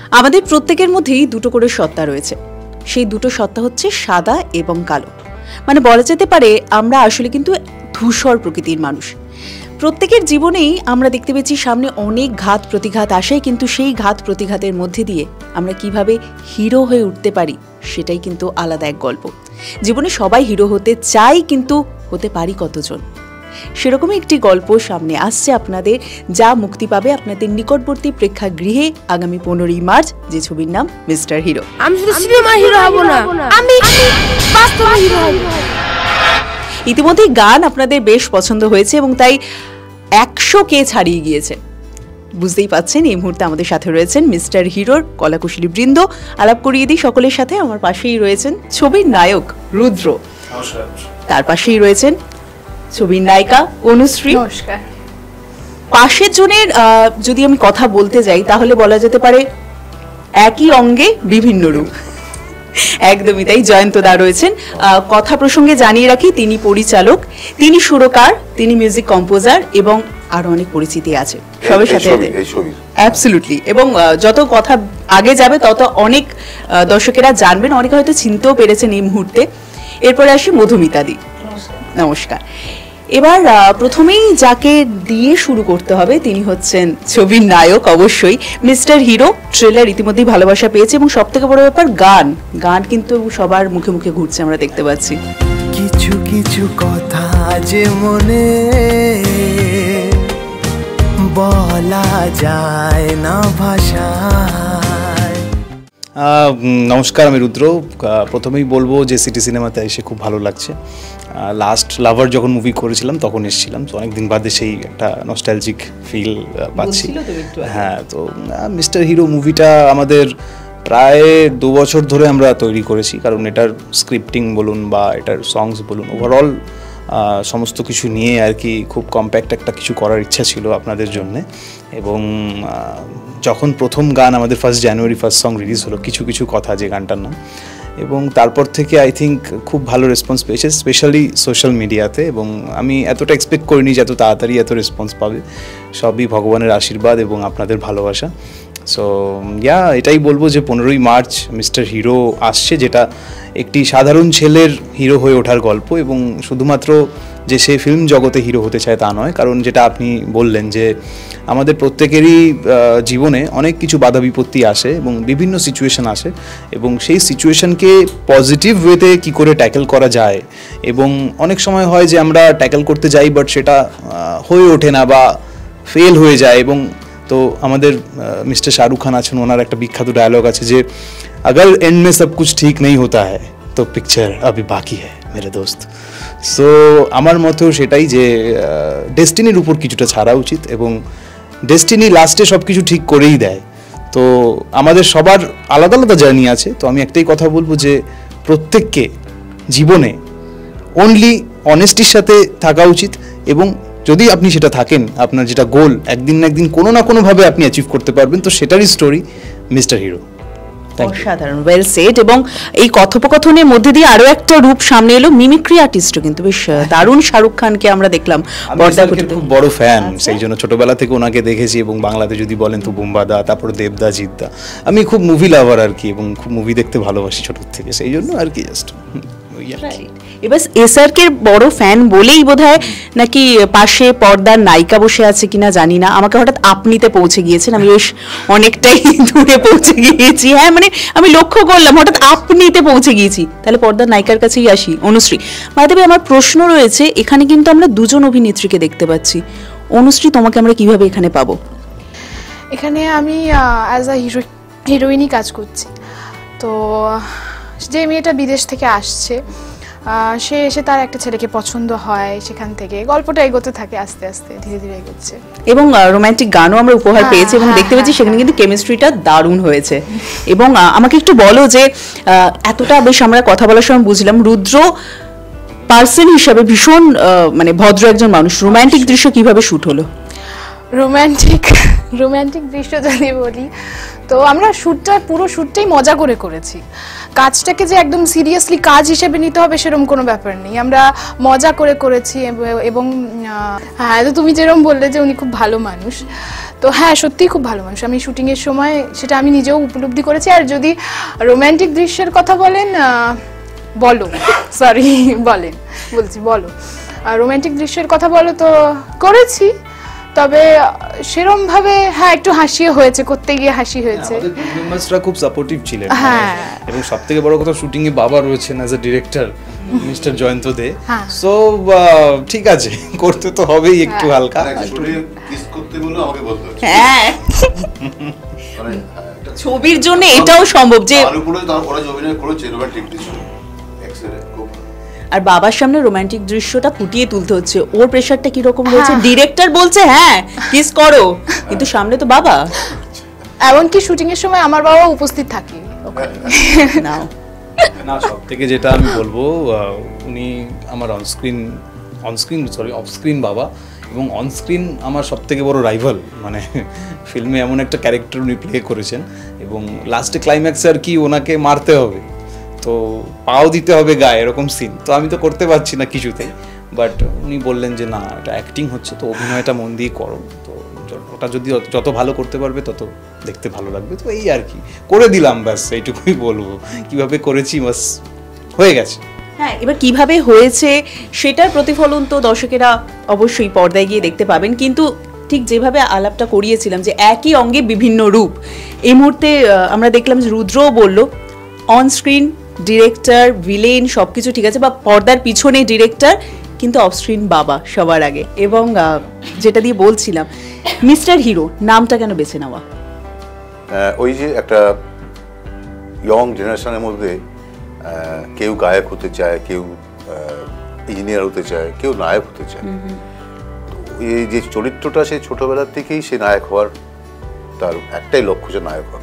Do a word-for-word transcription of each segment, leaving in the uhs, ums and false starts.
আমাদের প্রত্যেকের মধ্যেই দুটো করে সত্তা রয়েছে। সেই দুটো সত্তা হচ্ছে সাদা এবং কালো। মানে বলা যেতে পারে আমরা আসলে কিন্তু ধূসর প্রকৃতির মানুষ। প্রত্যেকের জীবনেই আমরা দেখতে পেয়েছি সামনে অনেক ঘাত প্রতিঘাত আসে, কিন্তু সেই ঘাত প্রতিঘাতের মধ্যে দিয়ে আমরা কিভাবে হিরো হয়ে উঠতে পারি সেটাই কিন্তু আলাদা এক গল্প। জীবনে সবাই হিরো হতে চাই, কিন্তু হতে পারি কতজন? সেরকমই একটি গল্প সামনে আসছে আপনাদের, যা মুক্তি পাবে আপনাদের নিকটবর্তী প্রেক্ষাগৃহে আগামী পনেরোই মার্চ, যে ছবির নাম মিস্টার হিরো। আমি শুধু সিনেমা হিরো হব না, আমি বাস্তবে হিরো হব। ইতিমধ্যে গান আপনাদের বেশ পছন্দ হয়েছে এবং তাই একশো কে ছাড়িয়ে গিয়েছে। বুঝতেই পাচ্ছেন এই মুহূর্তে আমাদের সাথে রয়েছেন মিস্টার হিরোর কলাকুশলী বৃন্দ। আলাপ করিয়ে দিই সকলের সাথে। আমার পাশেই রয়েছেন ছবির নায়ক রুদ্র, তার পাশেই রয়েছেন ছবির নায়িকা অনুশ্রী। নমস্কার। পাশের জনের যদি আমি কথা বলতে যাই তাহলে বলা যেতে পারে একই অঙ্গে বিভিন্ন রূপ। একদমই তাই। জয়ন্ত দা রয়েছেন। কথা প্রসঙ্গে জানিয়ে রাখি, তিনি পরিচালক, তিনি সুরকার, তিনি মিউজিক কম্পোজার এবং আরো অনেক পরিচিতি আছে সবার সাথে। অ্যাবসলিউটলি। এবং যত কথা আগে যাবে তত অনেক দর্শকেরা জানবেন, অনেকে হয়তো চিনতেও পেরেছেন এই মুহূর্তে। এরপরে আসি মধুমিতা দি। নমস্কার। এবার প্রথমেই যাকে দিয়ে শুরু করতে হবে তিনি হচ্ছেন ছবির নায়ক অবশ্যই, মিস্টার হিরো। ট্রেলার ইতিমধ্যেই ভালোবাসা পেয়েছে এবং সব থেকে বড় ব্যাপার গান গান কিন্তু সবার মুখে মুখে ঘুরছে, আমরা দেখতে পাচ্ছি। কিছু কিছু কথা যে মনে বলা যায় না ভাষায়। নমস্কার, আমি রুদ্র। প্রথমেই বলবো যে সিটি সিনেমাতে এসে খুব ভালো লাগছে। লাস্ট লাভার যখন মুভি করেছিলাম তখন এসেছিলাম, তো অনেকদিন বাদে সেই একটা নস্টালজিক ফিল পাচ্ছি। হ্যাঁ, তো মিস্টার হিরো মুভিটা আমাদের প্রায় দু বছর ধরে আমরা তৈরি করেছি, কারণ এটার স্ক্রিপ্টিং বলুন বা এটার সংস বলুন, ওভারঅল সমস্ত কিছু নিয়ে আর কি খুব কম্প্যাক্ট একটা কিছু করার ইচ্ছা ছিল আপনাদের জন্যে। এবং যখন প্রথম গান আমাদের first January first song release হলো, কিছু কিছু কথা, যে গানটার নাম, এবং তারপর থেকে আই থিঙ্ক খুব ভালো রেসপন্স পেয়েছে, স্পেশালি সোশ্যাল মিডিয়াতে। এবং আমি এতটা এক্সপেক্ট করিনি যে এত তাড়াতাড়ি এত রেসপন্স পাবে। সবই ভগবানের আশীর্বাদ এবং আপনাদের ভালোবাসা। সো ইয়া, এটাই বলবো যে পনেরোই মার্চ মিস্টার হিরো আসছে, যেটা একটি সাধারণ ছেলের হিরো হয়ে ওঠার গল্প। এবং শুধুমাত্র যে সে ফিল্ম জগতে হিরো হতে চায় তা নয়, কারণ যেটা আপনি বললেন যে আমাদের প্রত্যেকেরই জীবনে অনেক কিছু বাধা বিপত্তি আসে এবং বিভিন্ন সিচুয়েশন আসে, এবং সেই সিচুয়েশনকে পজিটিভ ওয়েতে কী করে ট্যাকেল করা যায়। এবং অনেক সময় হয় যে আমরা ট্যাকেল করতে যাই বাট সেটা হয়ে ওঠে না বা ফেল হয়ে যায়। এবং তো আমাদের মিস্টার শাহরুখ খান আছেন, ওনার একটা বিখ্যাত ডায়লগ আছে যে अगर एंड में सब कुछ ठीक नहीं होता है तो पिक्चर अभी बाकी है मेरे दोस्त। সো আমার মতেও সেটাই, যে ডেস্টিনির উপর কিছুটা ছাড়া উচিত এবং ডেস্টিনি লাস্টে সব কিছু ঠিক করেই দেয়। তো আমাদের সবার আলাদা আলাদা জার্নি আছে, তো আমি একটাই কথা বলবো যে প্রত্যেককে জীবনে অনলি অনেস্টির সাথে থাকা উচিত, এবং যদি আপনি সেটা থাকেন, আপনার যেটা গোল একদিন না একদিন কোনো না কোনোভাবে আপনি অ্যাচিভ করতে পারবেন। তো সেটারই স্টোরি মিস্টার হিরো। অসাধারণ, ওয়েল সেড। এবং এই কথোপকথনের মধ্যে দিয়ে আরো একটা রূপ সামনে এলো, মিমিক্রি আর্টিস্টও কিন্তু বেশ দারুণ। শাহরুখ খানকে আমরা দেখলাম, খুব বড় ফ্যান, সেই জন্য ছোটবেলা থেকে ওনাকে দেখেছি। এবং বাংলাতে যদি বলেন তো বুম্বাদা, তারপরে দেবদা, জিদ্দা। আমি খুব মুভি লাভার আর কি, এবং খুব মুভি দেখতে ভালোবাসি ছোট থেকে, সেই জন্য আর কি জাস্ট। এবার এসআরকে বড় ফ্যান বলেই বোধহয় নাকি পাশে পর্দার নায়িকা বসে আছে কিনা জানি না, আমাকে হঠাৎ আপনিতে পৌঁছে গিয়েছেন। আমি বেশ অনেকটাই দূরে পৌঁছে গিয়েছি। হ্যাঁ, মানে আমি লক্ষ্য করলাম হঠাৎ আপনিতে পৌঁছে গিয়েছি। তাহলে পর্দার নায়িকার কাছেই আসি, অনুশ্রী। মাধবী, আমার প্রশ্ন রয়েছে, এখানে কিন্তু আমরা দুজন অভিনেত্রীকে দেখতে পাচ্ছি। অনুশ্রী, তোমাকে আমরা কিভাবে এখানে পাবো? এখানে আমি অ্যাজ আ হিরো হিরোইনই কাজ করছি। তো যে মেয়েটা বিদেশ থেকে আসছে, সে এসে তার একটা ছেলেকে পছন্দ হয়, সেখান থেকে গল্পটা এগোতে থাকে, আস্তে আস্তে ধীরে ধীরে এগোচ্ছে। এবং রোমান্টিক গানও আমরা উপহার পেয়েছি এবং দেখতে পেয়েছি সেখানে কিন্তু কেমিস্ট্রিটা দারুণ হয়েছে। এবং আমাকে একটু বলো যে এতটা বেশ আমরা কথা বলার সময় বুঝলাম রুদ্র পার্সন হিসাবে ভীষণ মানে ভদ্র একজন মানুষ। রোমান্টিক দৃশ্য কিভাবে শুট হলো? রোমান্টিক রোমান্টিক দৃশ্য যদি বলি তো আমরা শ্যুটটা পুরো শ্যুটটাই মজা করে করেছি। কাজটাকে যে একদম সিরিয়াসলি কাজ হিসেবে নিতে হবে সেরকম কোনো ব্যাপার নেই, আমরা মজা করে করেছি এব- এবং আহ, হ্যাঁ তো তুমি যেরকম বললে যে উনি খুব ভালো মানুষ, তো হ্যাঁ সত্যিই খুব ভালো মানুষ। আমি শুটিংয়ের সময় সেটা আমি নিজেও উপলব্ধি করেছি। আর যদি রোম্যান্টিক দৃশ্যের কথা বলেন, আহ, বলো সরি বলেন বলছি বলো রোম্যান্টিক দৃশ্যের কথা বলো তো করেছি, তবে সেরম ভাবে হ্যাঁ একটু হাসিও হয়েছে, করতে গিয়ে হাসি হয়েছে। আমাদের টিম মেম্বার্সরা খুব সাপোর্টিভ ছিলেন, হ্যাঁ। মানে, এবং সবথেকে বড় কথা শুটিং এ বাবা রয়েছেন as a director mister Jayanta Dey, হ্যাঁ। সো ঠিক আছে, করতে তো হবেই একটু হালকা। কিস করতে বলে আমাকে বলতে হচ্ছে হ্যাঁ মানে ছবির জন্য এটাও সম্ভব যে তার উপরে তার ওরা যে অভিনয় করেছে রোমান্টিক দৃশ্য এক্সেলেন্ট খুব ভালো। আর বাবার সামনে রোমান্টিক দৃশ্যটা ফুটিয়ে তুলতে হচ্ছে, ওর প্রেশারটা কি রকম রয়েছে? হ্যাঁ। ডিরেক্টর বলছে হ্যাঁ কিস করো, কিন্তু সামনে তো বাবা। এমনকি শুটিং এর সময় আমার বাবা উপস্থিত থাকে নাও না, সব থেকে যেটা আমি বলবো, আহ, উনি আমার অনস্ক্রিন অনস্ক্রিন সরি অফস্ক্রিন বাবা, এবং অনস্ক্রিন আমার সব থেকে বড় রাইভাল। মানে ফিল্মে এমন একটা ক্যারেক্টার উনি প্লে করেছেন, এবং লাস্টে ক্লাইম্যাক্সে আর কি ওনাকে মারতে হবে, তো পাও দিতে হবে গায়ে, এরকম সিন তো আমি তো করতে পারছি না কিছুতেই, বাট উনি বললেন যে না এটা অ্যাক্টিং হচ্ছে, তো অভিনয়টা মন দিয়ে করো, তো য- ওটা যদি যত ভালো করতে পারবে তত দেখতে ভালো লাগবে, তো এই আর কি করে দিলাম, ব্যাস এইটুকুই বলবো। কিভাবে করেছি বাস হয়ে গেছে। হ্যাঁ, এবার কিভাবে হয়েছে সেটার প্রতিফলন তো দর্শকেরা অবশ্যই পর্দায় গিয়ে দেখতে পাবেন, কিন্তু ঠিক যেভাবে আলাপটা করিয়েছিলাম যে একই অঙ্গে বিভিন্ন রূপ, এই মুহূর্তে আহ, আমরা দেখলাম যে রুদ্রও বলল অন স্ক্রিন ডিরেক্টর ভিলেন সব কিছু ঠিক আছে, বা পর্দার পিছনে ডিরেক্টর, কিন্তু অফ স্ক্রিন বাবা সবার আগে। এবং আহ, যেটা দিয়ে বলছিলাম মিস্টার হিরো নামটা কেন বেছে নেওয়া? আহ, ওই যে একটা ইয়ং জেনারেশনের মধ্যে আহ, কেউ গায়ক হতে চায়, কেউ ইঞ্জিনিয়ার হতে চায়, কেউ নায়ক হতে চায়। তো এই যে চরিত্রটা সেই ছোটবেলার থেকেই সে নায়ক হওয়ার তার একটাই লক্ষ্য, যে নায়ক হবে।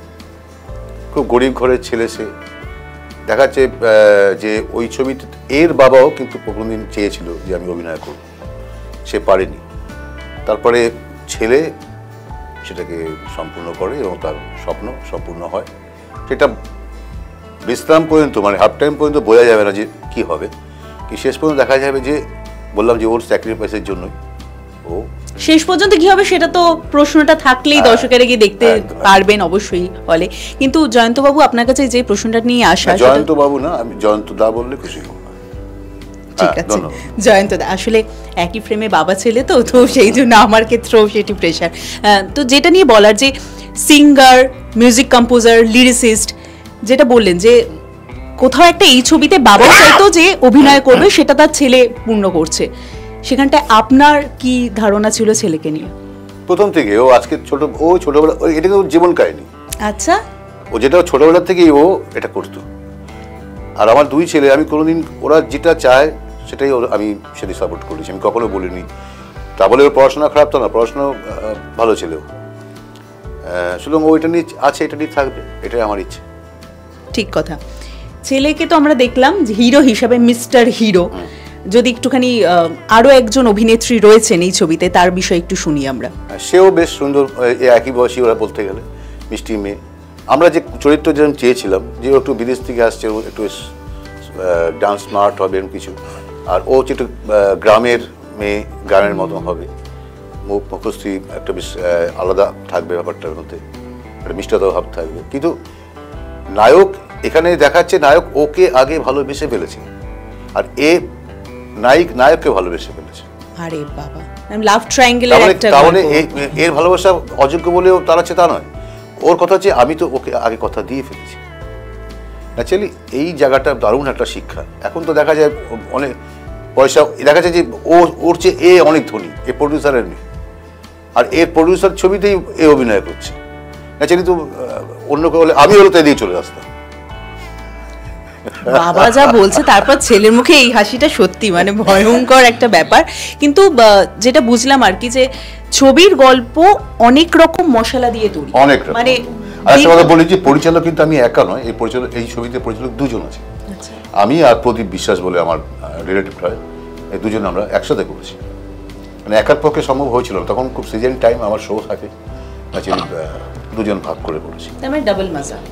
খুব গরিব ঘরের ছেলে সে, দেখাচ্ছে যে ওই ছবিতে এর বাবাও কিন্তু প্রথমদিন চেয়েছিল যে আমি অভিনয় করব, সে পারেনি। তারপরে ছেলে সেটাকে সম্পূর্ণ করে এবং তার স্বপ্ন সম্পূর্ণ হয়। সেটা বিশ্রাম পর্যন্ত মানে হাফ টাইম পর্যন্ত বোঝা যাবে না যে কি হবে, কি শেষ পর্যন্ত দেখা যাবে যে বললাম যে ওর স্যাক্রিফাইসের জন্যই ও শেষ পর্যন্ত কি হবে সেটা তো প্রশ্নটা থাকলেই হ্যাঁ, দর্শকেরা গিয়ে দেখতে একদম। পারবেন অবশ্যই হলে। কিন্তু জয়ন্তবাবু আপনার কাছে যে প্রশ্নটা নিয়ে আসা, সেটা- জয়ন্ত বাবু না, আমি জয়ন্ত দা বললে খুশি হব। ঠিক হ্যাঁ, আছে ধন্যবাদ। জয়ন্ত দা, আসলে একই ফ্রেমে বাবা ছেলে তো তো সেই জন্য আমার ক্ষেত্রেও সেটি প্রেশার। তো যেটা নিয়ে বলার যে সিঙ্গার, মিউজিক কম্পোজার, লিরিসিস্ট, যেটা বললেন যে কোথাও একটা এই ছবিতে বাবাও চাইতো যে অভিনয় করবে, সেটা তার ছেলে পূর্ণ করছে, সেখানটায় আপনার কি ধারণা ছিল ছেলেকে নিয়ে? প্রথম থেকে ও আজকে ছোট ও ছোটবেলা ও- এটা কিন্তু জীবন কাহিনী, আচ্ছা, ও যেটা ছোটবেলা থেকেই ও এটা করতো। আর আমার দুই ছেলে, আমি কোনোদিন ওরা যেটা চায় সেটাই ওর- আমি সেটাই সাপোর্ট করেছি, আমি কখনো বলিনি। তা বলে ওর পড়াশোনা খারাপ তো না, পড়াশোনা আহ, ভালো ছিল। সুতরাং ও এটা নিয়ে আছে, এটা নিয়ে থাকবে, এটাই আমার ইচ্ছে। ঠিক কথা। ছেলেকে তো আমরা দেখলাম যে হিরো হিসাবে মিস্টার হিরো, যদি একটুখানি আহ, আরো একজন অভিনেত্রী রয়েছেন এই ছবিতে, তার বিষয়ে একটু শুনি আমরা। আর সেও বেশ সুন্দর, এ একই বয়সী ওরা বলতে গেলে, মিষ্টি মেয়ে। আমরা যে চরিত্র যেরকম চেয়েছিলাম যে ও একটু বিদেশ থেকে আসছে, ও একটু ডান্স স্মার্ট হবে এরকম কিছু, আর ও হচ্ছে একটু আহ, গ্রামের মেয়ে, গ্রামের মতন হবে, মুখ মুখস্থি একটা বেশ আহ, আলাদা থাকবে ব্যাপারটার মধ্যে, একটা মিষ্টতা ভাব থাকবে। কিন্তু নায়ক এখানে দেখাচ্ছে নায়ক ওকে আগে ভালোবেসে ফেলেছে, আর এ নায়ক নায়ককে ভালোবেসে ফেলেছে। আরে বাবা, লাভ ট্রায়াঙ্গেলের তাহলে একটা তাহলে গল্প। এ- এর ভালোবাসা অযোগ্য বলেও তাড়াচ্ছে তা নয়। ওর কথা হচ্ছে আমি তো ওকে আগে কথা দিয়ে ফেলেছি। অ্যাকচুয়ালি এই জায়গাটা দারুণ একটা শিক্ষা। এখন তো দেখা যায় অনেক পয়সা, দেখা যায় যে ও ওর চেয়ে এ অনেক ধনী, এ প্রডিউসারের মেয়ে, আর এর প্রডিউসার ছবিতেই এ অভিনয় করছে। অ্যাকচুয়ালি তো আহ, অন্য কেউ হলে আমি হলে তো এদিকে চলে আসতাম। বাবা যা বলছে তারপর ছেলের মুখে এই হাসিটা সত্যি মানে ভয়ঙ্কর একটা ব্যাপার। কিন্তু আহ, যেটা বুঝলাম আর কি, যে ছবির গল্প অনেক রকম মশলা দিয়ে তৈরি, অনেক রকম। মানে আর একটা কথা বলি যে পরিচালক কিন্তু আমি একা নয়, এই পরিচালক এই ছবিতে পরিচালক দুজন আছে। আমি আর প্রদীপ বিশ্বাস বলে আমার রিলেটিভ হয়, এই দুজন আমরা একসাথে করেছি। মানে একার পক্ষে সম্ভব হয়েছিল না, তখন খুব সিজন টাইম আমার শো থাকে, অ্যাকচুয়ালি দুজন ভাগ করে করেছি। তার মানে ডাবল মজা।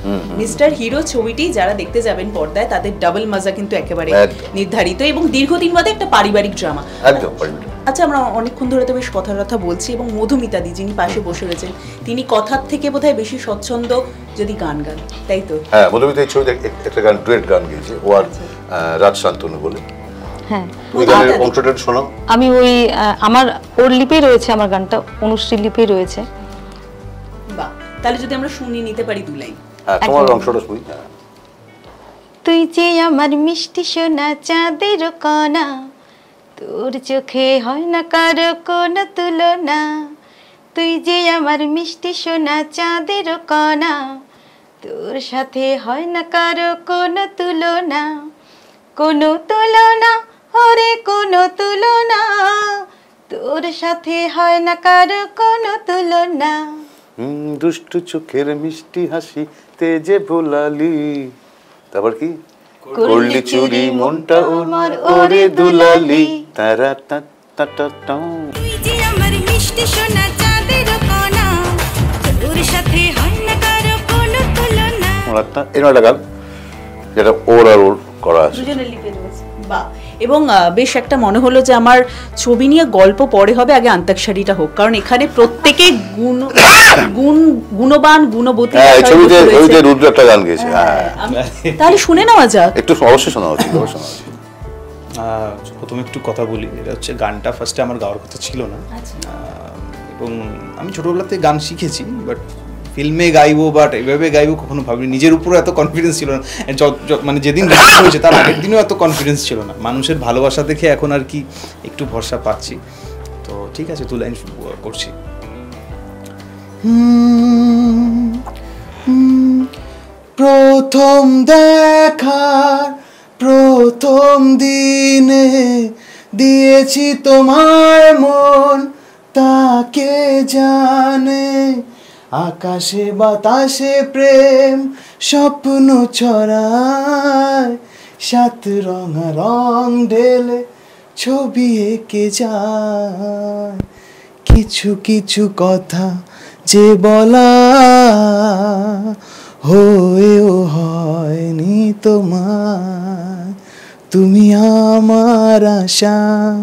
মিস্টার হিরো ছবিটি যারা দেখতে যাবেন পর্দায় তাদের ডাবল মজা কিন্তু একেবারে একদম। নির্ধারিত এবং দীর্ঘদিন বাদে একটা পারিবারিক ড্রামা। একদম পারিবারিক। আচ্ছা, আমরা অনেকক্ষণ ধরে তো বেশ কথার কথা বলছি এবং মধুমিতাদি যিনি পাশে বসে রয়েছেন তিনি কথার থেকে বোধহয় বেশি স্বচ্ছন্দ যদি গান গান, তাই তো? হ্যাঁ, মধুমিতা এই ছবিতে এক- একটা গান ডুয়েট গান গেয়েছে ও আর আহ, রাজ শান্তনু বলে। হ্যাঁ ওই গানের অংশটা একটু শোনাও। আমি ওই আহ, আমার ওর লিপি রয়েছে, আমার গানটা অনুশ্রী লিপি রয়েছে। বাহ, তাহলে যদি আমরা শুনিয়ে নিতে পারি দু লাইন। হ্যাঁ, তোমার একদম। অংশটা শুনি। হ্যাঁ। তুই যে আমার মিষ্টি সোনা চাঁদের কণা, তোর চোখে হয় না কারো কোনো তুলনা। তুই যে আমার মিষ্টি সোনা চাঁদের কণা, তোর সাথে হয় না কারো কোনো তুলনা। কোনো তুলনা ওরে কোনো তুলনা, তোর সাথে হয় না কারো কোনো তুলনা। হুম, দুষ্টু চোখের মিষ্টি হাসি তেজে ভোলালি, তারপর কি করলি চুরি মনটা আমার ওরে দুলালি, তারা তা তা তা টা। তুই যে আমার মিষ্টি সোনা চাঁদের কণা, তোর সাথে হয় না কারো কোনো তুলনা। ওনারটা এরকম একটা গান যেটা ওর আর ওর করা আছে। দুজনের লিপে রয়েছে। বাহ, এবং আহ, বেশ একটা মনে হলো যে আমার ছবি নিয়ে গল্প পরে হবে, আগে আন্তাক্ষরীটা হোক, কারণ এখানে প্রত্যেকে গুণ গুণ গুণবান গুণবতী হ্যাঁ, এই বিষয় ছবিতে রয়েছে। ওই যে রুদ্র একটা গান গেয়েছে। হ্যাঁ, আমি- তাহলে শুনে নেওয়া যাক। একটু অবশ্যই শোনা উচিত, অবশ্যই শোনা উচিত। আহ, প্রথমে একটু কথা বলি, এটা হচ্ছে গানটা ফার্স্টে আমার গাওয়ার কথা ছিল না। আহ, এবং আমি ছোটোবেলাতে গান শিখেছি, বাট ফিল্মে গাইবো বাট এভাবে গাইবো কখনো ভাবিনি। নিজের উপরও এত কনফিডেন্স ছিল না। য- য- মানে যেদিন রিলিজ হয়েছে তার আগের দিনও এত কনফিডেন্স ছিল না। মানুষের ভালোবাসা দেখে এখন আর কি একটু ভরসা পাচ্ছি। তো ঠিক আছে, দু লাইন করছি। প্রথম দেখার প্রথম দিনে দিয়েছি তোমার মন, তাকে জানে আকাশে বাতাসে প্রেম স্বপ্ন ছড়ায়, সাত রঙা রং ঢেলে ছবি এঁকে যায়। কিছু কিছু কথা যে বলা হয়েও হয়নি তোমার, তুমি আমার আশা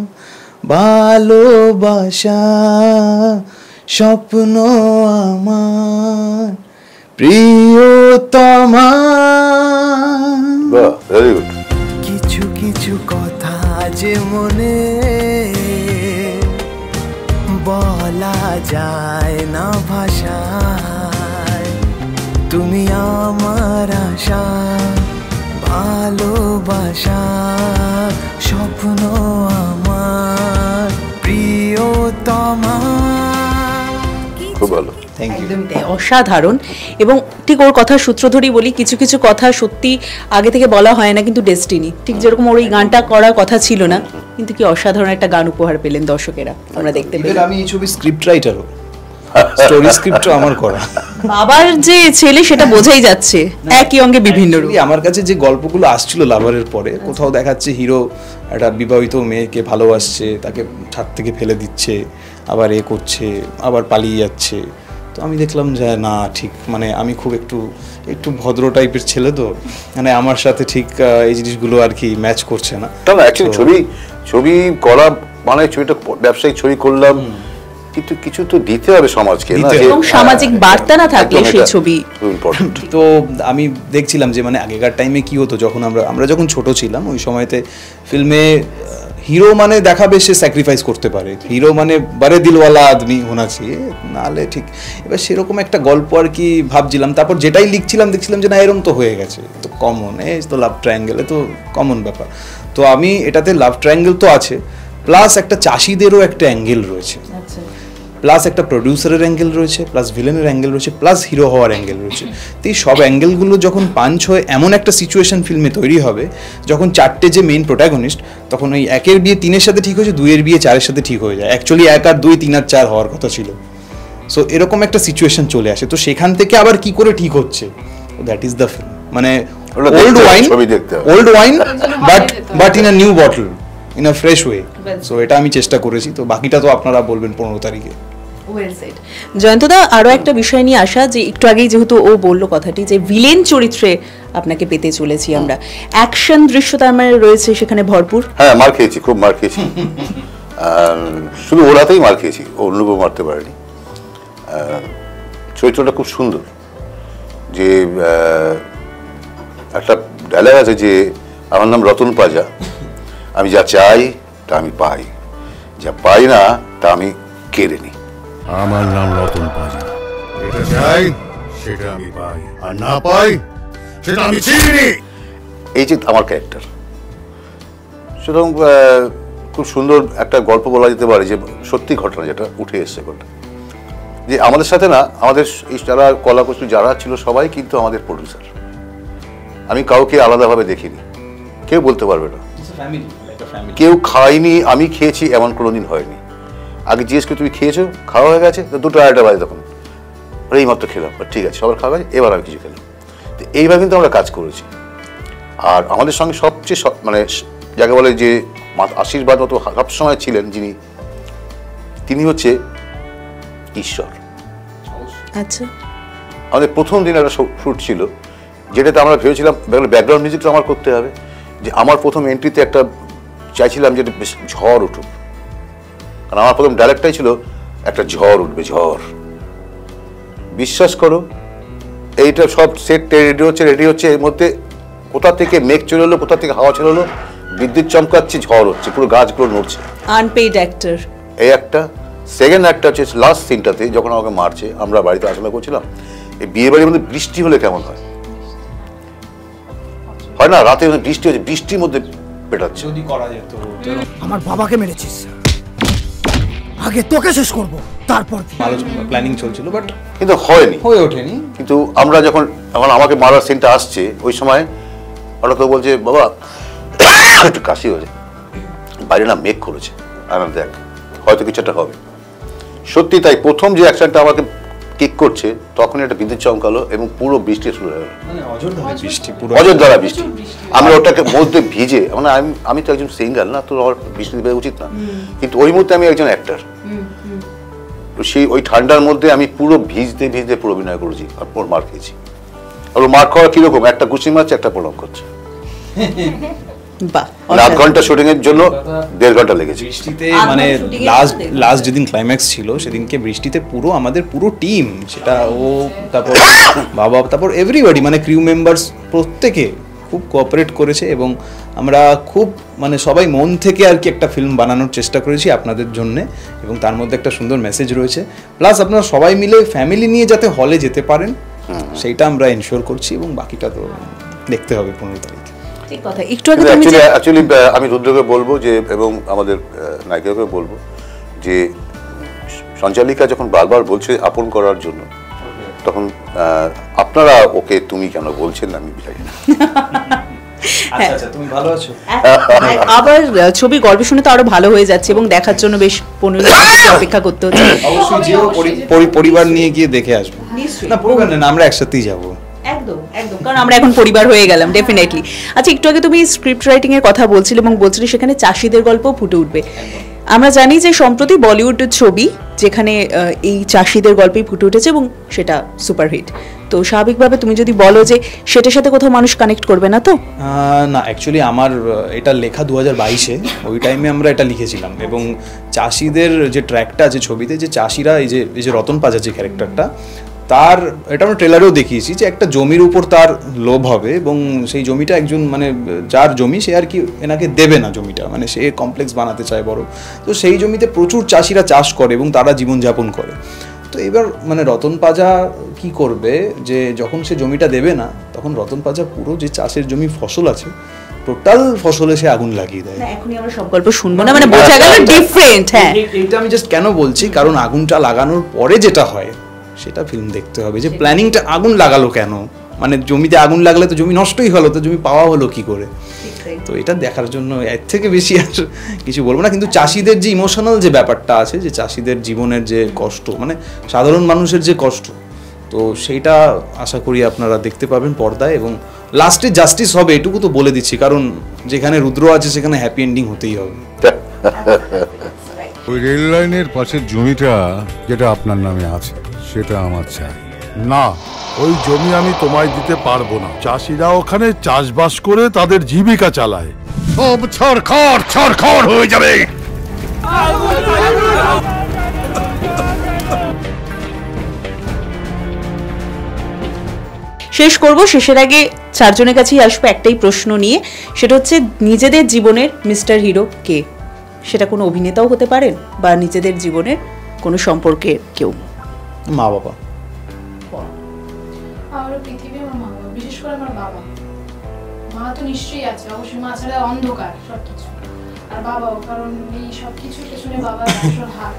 ভালোবাসা স্বপ্ন আমার প্রিয়তমা। বাহ, ভেরি গুড। কিছু কিছু কথা যে মনে বলা যায় না ভাষায়, তুমি আমার আশা ভালোবাসা স্বপ্ন আমার প্রিয়তমা। খুব ভালো। Thank you. একদমই তাই, অসাধারণ। এবং ঠিক ওর কথার সূত্র ধরেই বলি, কিছু কিছু কথা সত্যি আগে থেকে বলা হয় না, কিন্তু ডেস্টিনি। ঠিক যেরকম ওর এই গানটা করার কথা ছিল না, কিন্তু কি অসাধারণ একটা গান উপহার পেলেন দর্শকেরা, আমরা দেখতে Even পেলাম। আমি এই ছবির স্ক্রিপ্ট রাইটারও, স্টোরি স্ক্রিপ্টও আমার করা। বাবার যে ছেলে সেটা বোঝাই যাচ্ছে, একই অঙ্গে বিভিন্ন রূপ। Actually আমার কাছে যে গল্পগুলো আসছিল লাভারের পরে, কোথাও দেখাচ্ছে হিরো একটা বিবাহিত মেয়েকে ভালোবাসছে, তাকে ছাদ থেকে ফেলে দিচ্ছে, আবার এ করছে, আবার পালিয়ে যাচ্ছে। তো আমি দেখলাম যে না, ঠিক মানে আমি খুব একটু একটু ভদ্র টাইপের ছেলে, তো মানে আমার সাথে ঠিক আহ, এই জিনিসগুলো আর কি ম্যাচ করছে না। না না, অ্যাকচুয়ালি ছবি ছবি করা মানে ছবিটা ব্যবসায়িক ছবি করলাম, কিন্তু কিছু তো দিতে হবে সমাজকে না, দিতে যে- হবে। এবং সামাজিক হ্যাঁ, বার্তা না থাকলে একদম সেই এটা ছবি খুব ইম্পর্টেন্ট। তো আমি দেখছিলাম যে মানে আগেকার টাইমে কি হতো, যখন আমরা আমরা যখন ছোট ছিলাম ওই সময়তে ফিল্মে হিরো মানে দেখাবে সে স্যাক্রিফাইস করতে পারে, হিরো মানে বারে দিলওয়ালা আদমি হোনা চাইয়ে, নাহলে ঠিক। এবার সেরকম একটা গল্প আর কি ভাবছিলাম, তারপর যেটাই লিখছিলাম দেখছিলাম যে না এরকম তো হয়ে গেছে, তো কমন, এই তো লাভ ট্রায়াঙ্গেলে তো কমন ব্যাপার। তো আমি এটাতে লাভ ট্রায়াঙ্গেল তো আছে, প্লাস একটা চাষিদেরও একটা অ্যাঙ্গেল রয়েছে, প্লাস একটা প্রডিউসারের অ্যাঙ্গেল রয়েছে, প্লাস ভিলেনের অ্যাঙ্গেল রয়েছে, প্লাস হিরো হওয়ার অ্যাঙ্গেল রয়েছে। তো এই সব অ্যাঙ্গেলগুলো যখন পাঞ্চ হয়ে এমন একটা সিচুয়েশন ফিল্মে তৈরি হবে, যখন চারটে যে মেইন প্রোটাগনিস্ট, তখন ওই একের বিয়ে তিনের সাথে ঠিক হয়েছে, দুইয়ের বিয়ে চারের সাথে ঠিক হয়ে যায়। অ্যাকচুয়ালি এক আর দুই, তিন আর চার হওয়ার কথা ছিল। সো এরকম একটা সিচুয়েশন চলে আসে, তো সেখান থেকে আবার কি করে ঠিক হচ্ছে, দ্যাট ইজ দ্য ফিল্ম। মানে ওটা দেখতে ওল্ড হবে, ওয়াইন ছবি দেখতে হবে। Old wine but but in a new bottle, in a fresh way. So এটা আমি চেষ্টা করেছি, তো বাকিটা তো আপনারা বলবেন পনেরো তারিখে। Well said. জয়ন্তদা, আরো একটা বিষয় নিয়ে আসা, যে একটু আগেই যেহেতু ও বললো কথাটি যে ভিলেন চরিত্রে আপনাকে পেতে চলেছি আমরা, অ্যাকশন দৃশ্য তার মানে রয়েছে সেখানে ভরপুর। হ্যাঁ, মার খেয়েছি, খুব মার খেয়েছি। শুধু ওরাতেই মার খেয়েছি, অন্য কেউ মারতে পারেনি। চরিত্রটা খুব সুন্দর, যে একটা ডায়লগ আছে যে আমার নাম রতন পাজা, আমি যা চাই তা আমি পাই, যা পাই না তা আমি কেড়ে নিই। আমার নাম রতন পাজা, এটা চাই সেটা আমি পাই, আর না পাই সেটা আমি চিনি। এই যে আমার ক্যারেক্টার, সুতরাং খুব সুন্দর একটা গল্প বলা যেতে পারে, যে সত্যি ঘটনা যেটা উঠে এসছে ঘটনা, যে আমাদের সাথে না, আমাদের যারা কলাকুশলী যারা ছিল সবাই কিন্তু আমাদের প্রডিউসার। আমি কাউকে আলাদাভাবে দেখিনি, কেউ বলতে পারবে না কেউ খায়নি আমি খেয়েছি এমন কোনোদিন হয়নি। আগে জিজ্ঞেস করে তুমি খেয়েছো, খাওয়া হয়ে গেছে, দুটো আড়াইটা বাজে তখন, এই মাত্র খেলাম, ঠিক আছে সবার খাওয়া গেছে, এবার আমি কিছু খেলাম। তো এইভাবে কিন্তু আমরা কাজ করেছি। আর আমাদের সঙ্গে সবচেয়ে মানে যাকে বলে যে আশীর্বাদ মতো সবসময় ছিলেন যিনি, তিনি হচ্ছে ঈশ্বর। আচ্ছা, আমাদের প্রথম দিন একটা শুট ছিল, যেটাতে আমরা ভেবেছিলাম ব্যাকগ্রাউন্ড মিউজিকটা আমার করতে হবে, যে আমার প্রথম এন্ট্রিতে একটা চাইছিলাম যে বেশ ঝড় উঠুক, কারণ আমার প্রথম ডায়লগটাই ছিল একটা ঝড় উঠবে, ঝড়। বিশ্বাস করো, এইটা সব সেট রেডি হচ্ছে রেডি হচ্ছে এর মধ্যে কোথা থেকে মেঘ চলে এলো, কোথা থেকে হাওয়া চলে এলো, বিদ্যুৎ চমকাচ্ছে, ঝড় হচ্ছে, পুরো গাছগুলো নড়ছে। আনপেইড অ্যাক্টর এই একটা। সেকেন্ড একটা হচ্ছে লাস্ট সিনটাতে যখন আমাকে মারছে, আমরা বাড়িতে আলোচনা করছিলাম এই বিয়ে বাড়ির মধ্যে বৃষ্টি হলে কেমন হয়, হয় না রাতে বৃষ্টি হচ্ছে, বৃষ্টির মধ্যে পেটাচ্ছে। যদি করা যেত। আমার বাবাকে মেরেছিস, আগে তোকে শেষ করব, তারপর প্ল্যানিং চলছিল, বাট কিন্তু হয়নি, হয়ে ওঠেনি। কিন্তু আমরা যখন এখন আমাকে মারার সিনটা আসছে, ওই সময় ওরা তো বলছে বাবা একটু কাশি হয়েছে, বাইরে না মেঘ করেছে, আর দেখ হয়তো কিছু একটা হবে। সত্যি তাই, প্রথম যে অ্যাকশনটা আমাকে কিক করছে তখন একটা বিদ্যুৎ চমকালো এবং পুরো বৃষ্টি শুরু হয়ে গেল, অযোধ্যারা বৃষ্টি। আমরা ওটাকে মধ্যে ভিজে, মানে আমি আমি তো একজন সিঙ্গার না, তো আমার বৃষ্টি দেওয়া উচিত না, কিন্তু ওই মুহূর্তে আমি একজন অ্যাক্টর, তো সেই ওই ঠান্ডার মধ্যে আমি পুরো ভিজতে ভিজতে পুরো অভিনয় করেছি, আর পুরো মার খেয়েছি। আর মার খাওয়া কিরকম, একটা গুছি মারছে, একটা প্রণাম করছে। আধ ঘন্টা শুটিং এর জন্য দেড় ঘন্টা লেগেছে বৃষ্টিতে, মানে লাস্ট লাস্ট যেদিন ক্লাইম্যাক্স ছিল সেদিনকে বৃষ্টিতে পুরো আমাদের পুরো টিম, সেটা ও তারপর বাবা তারপর এভরিবডি, মানে ক্রিউ মেম্বার্স প্রত্যেকে খুব কোঅপারেট করেছে, এবং আমরা খুব মানে সবাই মন থেকে আর কি একটা ফিল্ম বানানোর চেষ্টা করেছি আপনাদের জন্যে, এবং তার মধ্যে একটা সুন্দর মেসেজ রয়েছে। প্লাস আপনারা সবাই মিলে ফ্যামিলি নিয়ে যাতে হলে যেতে পারেন সেইটা আমরা এনশিওর করছি, এবং বাকিটা তো দেখতে হবে পনেরো তারিখ। ঠিক কথা। একটু আগে তুমি অ্যাকচুয়ালি অ্যাকচুয়ালি আমি রুদ্রকে বলবো যে, এবং আমাদের নায়িকাকে বলবো যে সঞ্চালিকা যখন বারবার বলছে আপন করার জন্য, তখন আপনারা ওকে তুমি কেন বলছেন আমি জানি না। আচ্ছা আচ্ছা, তুমি ভালো আছো? আবার ছবি গল্প শুনে তো আরো ভালো হয়ে যাচ্ছে, এবং দেখার জন্য বেশ পনেরো মিনিট অপেক্ষা করতে হচ্ছে। অবশ্যই যেও, পরিবার নিয়ে গিয়ে দেখে আসবো। না পরিবার না, আমরা একসাথেই যাবো। একদম একদম, কারণ আমরা এখন পরিবার হয়ে গেলাম ডেফিনেটলি। আচ্ছা, একটু আগে তুমি স্ক্রিপ্ট রাইটিং এর কথা বলছিলে এবং বলছিলে সেখানে চাষিদের গল্প ফুটে উঠবে। আমরা জানি যে সম্প্রতি বলিউড ছবি যেখানে এই চাষিদের গল্পই ফুটে উঠেছে এবং সেটা সুপারহিট, তো স্বাভাবিকভাবে তুমি যদি বলো যে সেটার সাথে কোথাও মানুষ কানেক্ট করবে না তো? না, অ্যাকচুয়ালি আমার এটা লেখা দু হাজার বাইশে, ওই টাইমে আমরা এটা লিখেছিলাম, এবং চাষিদের যে ট্র্যাকটা আছে ছবিতে, যে চাষিরা এই যে এই যে রতন পাজা যে ক্যারেক্টারটা, তার এটা আমরা ট্রেলারেও দেখিয়েছি যে একটা জমির উপর তার লোভ হবে, এবং সেই জমিটা একজন মানে যার জমি সে আর কি এনাকে দেবে না জমিটা, মানে সে কমপ্লেক্স বানাতে চায় বড়, তো সেই জমিতে প্রচুর চাষিরা চাষ করে এবং তারা জীবনযাপন করে। তো এবার মানে রতন পাজা কি করবে, যে যখন সে জমিটা দেবে না তখন রতন পাজা পুরো যে চাষের জমি ফসল আছে টোটাল ফসলে সে আগুন লাগিয়ে দেয়। এখনই আমরা সব গল্প শুনবো না, মানে বোঝা গেল ডিফারেন্ট। হ্যাঁ, এটা আমি জাস্ট কেন বলছি, কারণ আগুনটা লাগানোর পরে যেটা হয় সেটা ফিল্ম দেখতে হবে, যে প্ল্যানিংটা আগুন লাগালো কেন, মানে জমিতে আগুন লাগলে তো জমি নষ্টই হলো, তো জমি পাওয়া হলো কি করে। তো এটা দেখার জন্য এর থেকে বেশি আর কিছু বলবো না। কিন্তু চাষিদের যে ইমোশনাল যে ব্যাপারটা আছে, যে চাষিদের জীবনের যে কষ্ট, মানে সাধারণ মানুষের যে কষ্ট, তো সেইটা আশা করি আপনারা দেখতে পাবেন পর্দায়, এবং লাস্টে জাস্টিস হবে এটুকু তো বলে দিচ্ছি, কারণ যেখানে রুদ্র আছে সেখানে হ্যাপি এন্ডিং হতেই হবে। ওই রেল লাইনের পাশের জমিটা যেটা আপনার নামে আছে সেটা আমার চাই। না, ওই জমি আমি তোমায় দিতে পারবো না। চাষিরা ওখানে চাষবাস করে তাদের জীবিকা চালায়। সব ছড়খড় ছড়খড় হয়ে যাবে। শেষ করব, শেষের আগে চারজনের কাছেই আসবো একটাই প্রশ্ন নিয়ে, সেটা হচ্ছে নিজেদের জীবনের মিস্টার হিরো কে? সেটা কোনো অভিনেতাও হতে পারেন বা নিজেদের জীবনের কোনো সম্পর্কে কেউ। মা বাবা। আমার পৃথিবী আমার মা বাবা, বিশেষ করে আমার বাবা। মা তো নিশ্চয়ই আছে, অবশ্যই মা ছাড়া অন্ধকার সবকিছু, আর বাবাও, কারণ এই সবকিছুর পেছনে বাবার আসল হাত।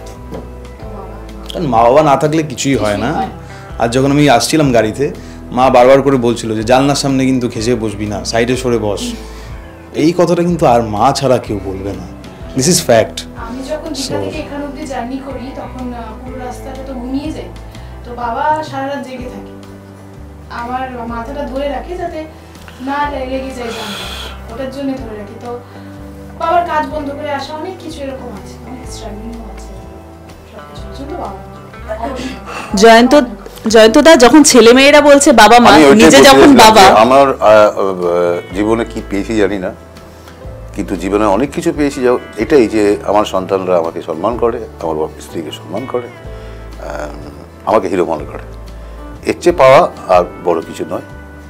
কারণ মা বাবা না থাকলে কিছুই হয় না। আর যখন আমি আসছিলাম গাড়িতে, মা বারবার করে বলছিল যে জানলার সামনে কিন্তু ঘেঁষে বসবি না, সাইডে সরে বস। এই কথাটা কিন্তু আর মা ছাড়া কেউ বলবে না। This is fact. আমি যখন দীঘা থেকে এখান অব্দি জার্নি করি তখন পুরো রাস্তাটা তো ঘুমিয়ে যায়, তো বাবা সারা রাত জেগে থাকে, আমার মাথাটা ধরে রাখে যাতে না লেগে যায় জানলা, ওটার জন্য ধরে রাখি। তো বাবার কাজ বন্ধ করে আসা অনেক কিছু এরকম আছে, অনেক স্ট্রাগলিংও আছে সবকিছুর জন্য বাবা। জয়ন্ত জয়ন্তদা, যখন ছেলে মেয়েরা বলছে বাবা মা, নিজে যখন বাবা। আমার জীবনে কি পেয়েছি জানি না, কিন্তু জীবনে অনেক কিছু পেয়েছি। এটাই যে আমার সন্তানরা আমাকে সম্মান করে, আমার স্ত্রীকে সম্মান করে, আমাকে হিরো মনে করে। এর চেয়ে পাওয়া আর বড় কিছু নয়।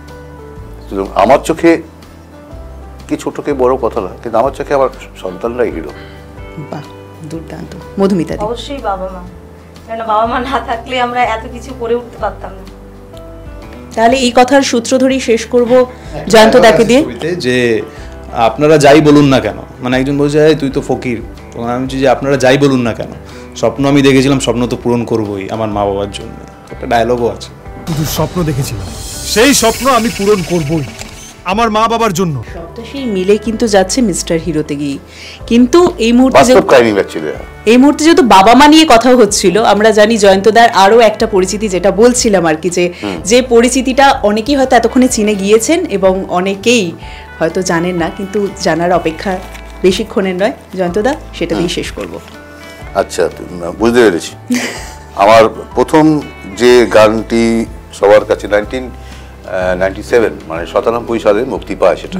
আমার চোখে কি ছোটকে বড় কথা না, কিন্তু আমার চোখে আমার সন্তানরাই হিরো। বাহ, দুর্দান্ত। মধুমিতা দি? অবশ্যই বাবা মা, কারণ বাবা মা না থাকলে আমরা এত কিছু করে উঠতে পারতাম না। তাহলে এই কথার সূত্র ধরেই শেষ করব জয়ন্তদাকে দিয়ে, যে আপনারা যাই বলুন না কেন, মানে একজন বলছে তুই তো ফকির, তখন আমি বলছি যে আপনারা যাই বলুন না কেন, স্বপ্ন আমি দেখেছিলাম, স্বপ্ন তো পূরণ করবোই আমার মা বাবার জন্য। একটা ডায়লগও আছে, শুধু স্বপ্ন দেখেছিলাম, সেই স্বপ্ন আমি পূরণ করবই আমার মা বাবার জন্য। সবটা সেই মিলে কিন্তু যাচ্ছে মিস্টার হিরোতে গিয়ে। কিন্তু এই মুহূর্তে এই মুহূর্তে যেহেতু বাবা মা নিয়ে কথা হচ্ছিল, আমরা জানি জয়ন্তদার আরো একটা পরিচিতি, যেটা বলছিলাম আর কি, যে যে পরিচিতিটা অনেকেই হয়তো এতক্ষণে চিনে গিয়েছেন এবং অনেকেই হয়তো জানেন না, কিন্তু জানার অপেক্ষা বেশিক্ষণের নয়। জয়ন্তদা, সেটা দিয়ে শেষ করব। আচ্ছা, বুঝতে পেরেছি। আমার প্রথম যে গানটি সবার কাছে নাইনটিন নাইনটি সেভেন মানে সাতানব্বই সালে মুক্তি পায়, সেটা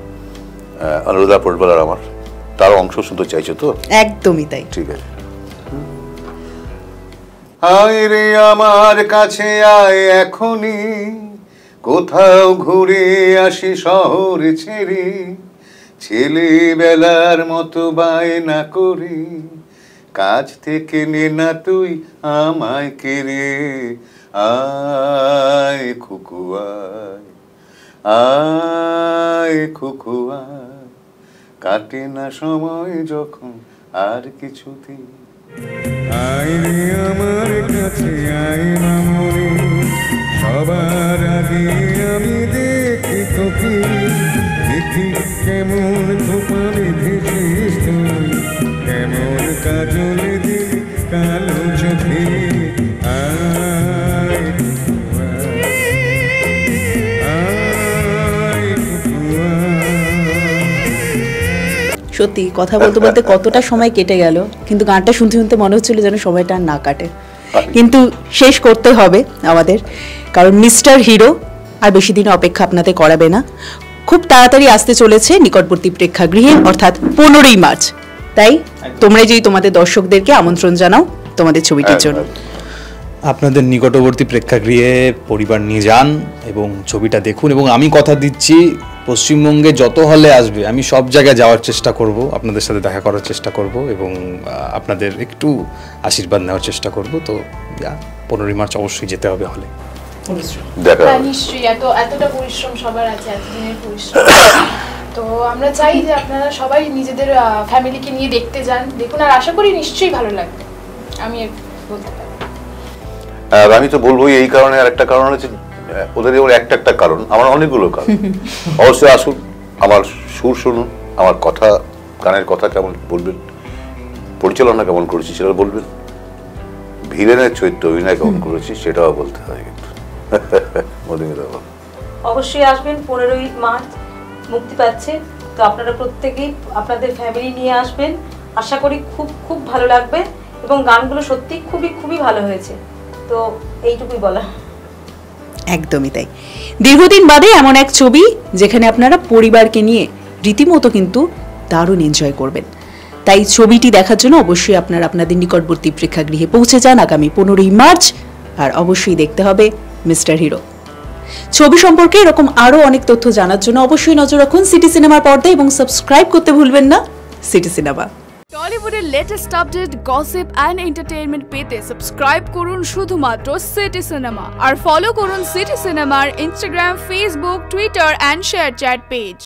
অনুরাধা পটবালার আমার, তার অংশ শুনতে চাইছো তো? একদমই তাই। ঠিক আছে। আয় রে আমার কাছে আয় এখনই, কোথাও ঘুরে আসি শহর ছেড়ে, ছেলেবেলার মতো বায়না করে, কাজ থেকে নে না তুই আমায় কেড়ে। আয় খুকু আয়, আয় খুকু আয়, কাটে না সময় যখন আর কিছুতেই। আয় রে আমার কাছে আয় মামনি, সবার আগে আমি দেখি তোকে, দেখি কেমন ধোপা বেঁধেছিস তুই, কেমন কাজল দিলি কালো চোখে। সত্যি কথা বলতে বলতে কতটা সময় কেটে গেল, কিন্তু গানটা শুনতে শুনতে মনে হচ্ছিল যেন সময়টা না কাটে। কিন্তু শেষ করতে হবে আমাদের, কারণ মিস্টার হিরো আর বেশি দিন অপেক্ষা আপনাদের করাবে না। খুব তাড়াতাড়ি আসতে চলেছে নিকটবর্তী প্রেক্ষাগৃহে, অর্থাৎ পনেরোই মার্চ। তাই তোমরা যেই তোমাদের দর্শকদেরকে আমন্ত্রণ জানাও তোমাদের ছবিটির জন্য। আপনাদের নিকটবর্তী প্রেক্ষাগৃহে পরিবার নিয়ে যান এবং ছবিটা দেখুন। এবং আমি কথা দিচ্ছি, পশ্চিমবঙ্গে যত হলে আসবে আমি সব জায়গায় যাওয়ার চেষ্টা করব, আপনাদের সাথে দেখা করার চেষ্টা করব এবং আপনাদের একটু আশীর্বাদ নেওয়ার চেষ্টা করব। তো পনেরোই মার্চ অবশ্যই যেতে হবে হলে। নিশ্চয়ই এত এতটা পরিশ্রম সবার আছে, এতদিনের পরিশ্রম। তো আমরা চাই যে আপনারা সবাই নিজেদের ফ্যামিলিকে নিয়ে দেখতে যান, দেখুন, আর আশা করি নিশ্চয়ই ভালো লাগবে। আমি বলতে পারি, আর আমি তো বলবোই এই কারণে, আর একটা কারণ হচ্ছে ওদের ওর একটা একটা কারণ, আমার অনেকগুলো কারণ। অবশ্যই আসুন, আমার সুর শুনুন, আমার কথা, গানের কথা কেমন বলবেন, পরিচালনা কেমন করেছি সেটা বলবেন, ভিলেনের চরিত্র অভিনয় কেমন করেছি সেটাও বলতে হয়। কিন্তু অবশ্যই আসবেন, পনেরোই মার্চ মুক্তি পাচ্ছে। তো আপনারা প্রত্যেকেই আপনাদের ফ্যামিলি নিয়ে আসবেন, আশা করি খুব খুব ভালো লাগবে এবং গানগুলো সত্যি খুবই খুবই ভালো হয়েছে। তো এইটুকুই বলা। একদমই তাই। দীর্ঘদিন বাদে এমন এক ছবি যেখানে আপনারা পরিবারকে নিয়ে রীতিমতো কিন্তু দারুণ এনজয় করবেন। তাই ছবিটি দেখার জন্য অবশ্যই আপনারা আপনাদের নিকটবর্তী প্রেক্ষাগৃহে পৌঁছে যান আগামী পনেরোই মার্চ। আর অবশ্যই দেখতে হবে মিস্টার হিরো। ছবি সম্পর্কে এরকম আরও অনেক তথ্য জানার জন্য অবশ্যই নজর রাখুন সিটি সিনেমার পর্দায় এবং সাবস্ক্রাইব করতে ভুলবেন না সিটি সিনেমা। টলিউডের latest update, gossip and entertainment পেতে সাবস্ক্রাইব করুন শুধুমাত্র সিটি সিনেমা আর ফলো করুন সিটি সিনেমার Instagram, Facebook, Twitter and share chat page.